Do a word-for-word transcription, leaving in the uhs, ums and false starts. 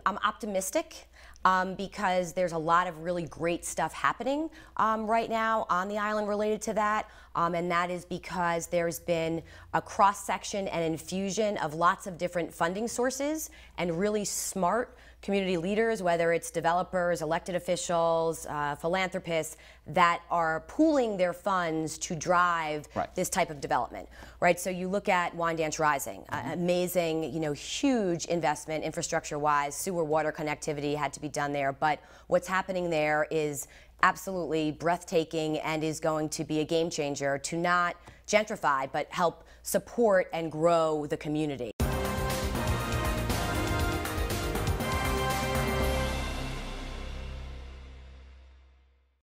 I'm optimistic um, because there's a lot of really great stuff happening um, right now on the island related to that. Um, and that is because there's been a cross-section and infusion of lots of different funding sources and really smart community leaders, whether it's developers, elected officials, uh, philanthropists, that are pooling their funds to drive right. this type of development, right? So you look at Wine Dance Rising, mm-hmm. uh, amazing, you know, huge investment infrastructure-wise, sewer water connectivity had to be done there, but what's happening there is absolutely breathtaking and is going to be a game changer to not gentrify, but help support and grow the community.